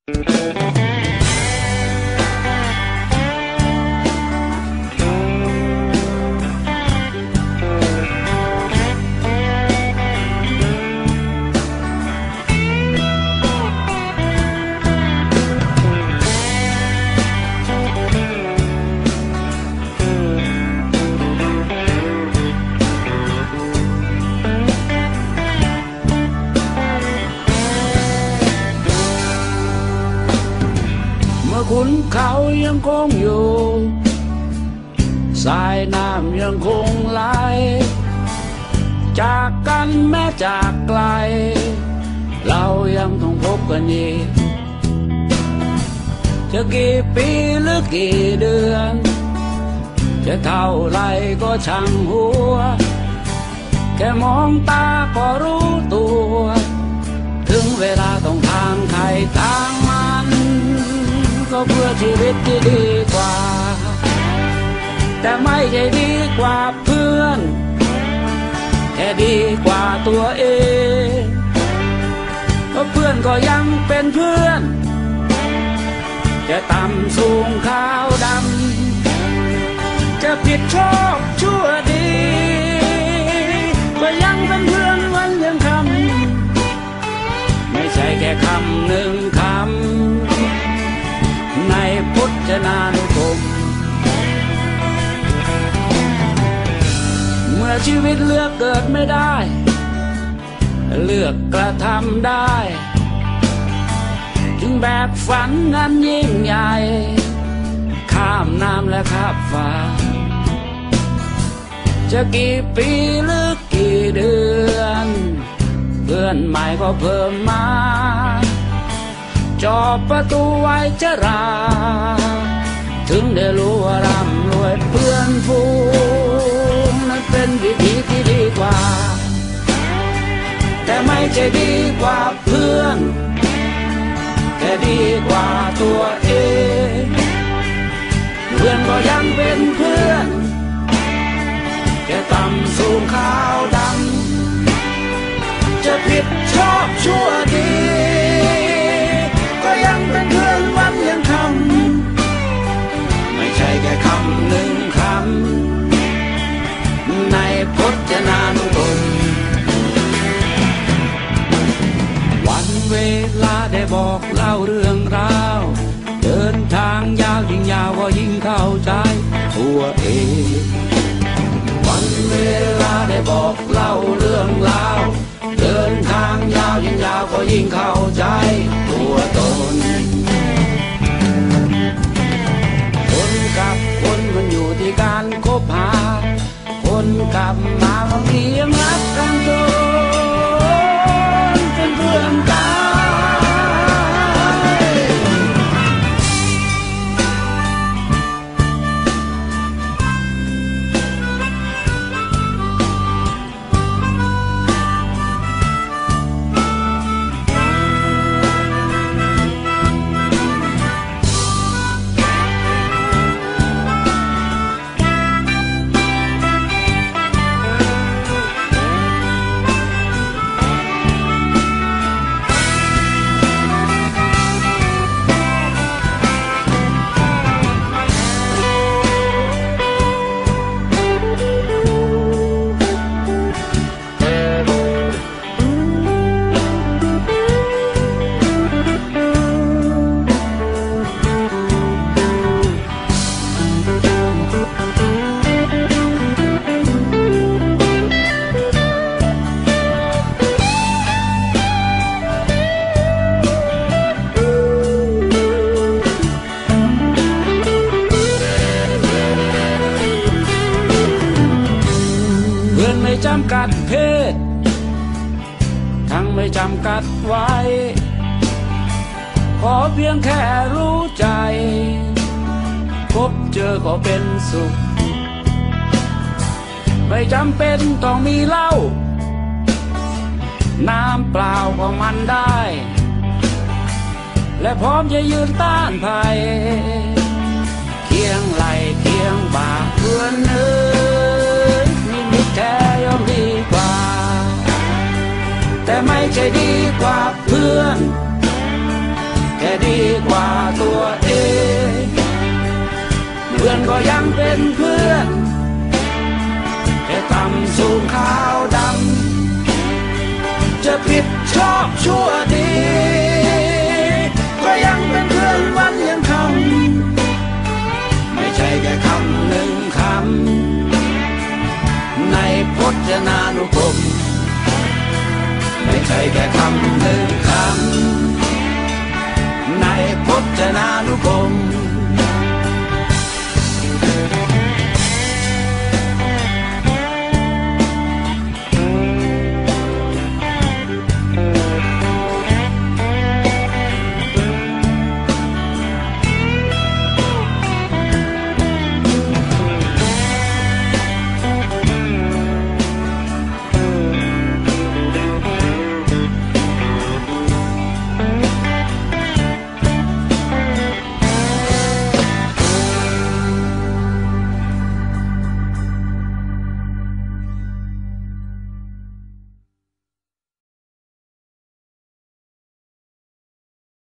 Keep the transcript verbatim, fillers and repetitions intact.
ขุนเขายังคงอยู่สายน้ำยังคงไหลจากกันแม้จากไกลเรายังต้องพบกันอีกจะกี่ปีหรือกี่เดือนจะเท่าไรก็ช่างหัวแค่มองตาก็รู้ตัวถึงเวลาต้องทางใครทางมันก็เพื่อชีวิตที่ดีกว่าแต่ไม่ใช่ดีกว่าเพื่อนแค่ดีกว่าตัวเองเพราะเพื่อนก็ยังเป็นเพื่อนจะต่ำสูงขาวดำจะผิดชอบชั่วดีก็ยังเป็นเพื่อนวันยังคำไม่ใช่แค่คำหนึ่งคำในพจนานุกรมเมื่อชีวิตเลือกเกิดไม่ได้เลือกกระทำได้จึงแบกฝันงานยิ่งใหญ่ข้ามน้ำและข้ามฟ้าจะกี่ปีหรือกี่เดือนเพื่อนใหม่ก็เพิ่มมาจอบประตูไว้จะราถึงได้รู้ว่าร่ำรวยเพื่อนฝูงนั้นเป็นวิธีที่ดีกว่าแต่ไม่ใช่ดีกว่าเพื่อนแค่ดีกว่าตัวเองเพื่อนก็ยังเป็นเพื่อนแค่ต่ำสูงขาวดำจะผิดชอบชั่วดีก็ยังเป็นเพื่อนวันยังคำไม่ใช่แค่คำหนึ่งคำในพจนานุกรมวันเวลาได้บอกเล่าเรื่องราวเดินทางยาวยิ่งยาวก็ยิ่งเข้าใจตัวเองวันเวลาได้บอกเล่าเรื่องราวเดินทางยาวยิ่งยาวก็ยิ่งเข้าใจตัวตนคนกับคนมันอยู่ที่การคบหาคนกับมาบางทียังรักกันจนเป็นเพื่อนกันจำกัดเพศทั้งไม่จำกัดไว้ขอเพียงแค่รู้ใจพบเจอก็เป็นสุขไม่จำเป็นต้องมีเหล้าน้ำเปล่าก็มันได้และพร้อมจะยืนต้านภัยเคียงไหลเคียงบ่าเพื่อนเอ้ยมีมิตรแท้ย่อมดีกว่าแต่ไม่ใช่ดีกว่าเพื่อนแค่ดีกว่าตัวเองเพื่อนก็ยังเป็นเพื่อนแค่ต่ำสูงขาวดำจะผิดชอบชั่วดีก็ยังเป็นเพื่อนวันยังคำไม่ใช่แค่คำหนึ่งคำในพจนานุกรมไม่ใช่แค่คำหนึ่งคำในพจนานุกรม